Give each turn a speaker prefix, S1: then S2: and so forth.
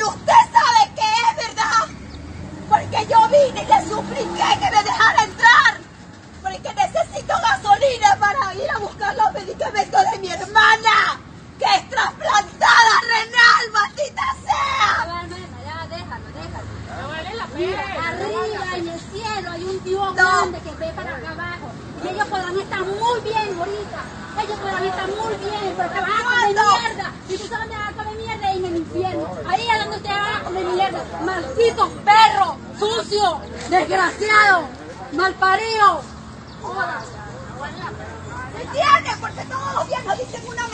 S1: Y usted sabe que es verdad, porque yo vine y le supliqué que me dejara entrar, porque necesito gasolina para ir a buscar los medicamentos de mi hermana, que es trasplantada renal, maldita sea.
S2: Ya, déjalo. No vale la pena. Arriba en el cielo hay un Dios grande que ve para acá abajo. Y ellos podrán estar muy bien ahorita. Ellos podrán estar muy bien, pero acá van a comer mierda. Y tú sabes dónde van a comer mierda, en el infierno. Ahí es donde ustedes van a comer mierda. Malditos perros, sucios, desgraciados, malparidos.
S1: ¿Me entiendes? Porque todos los días nos dicen una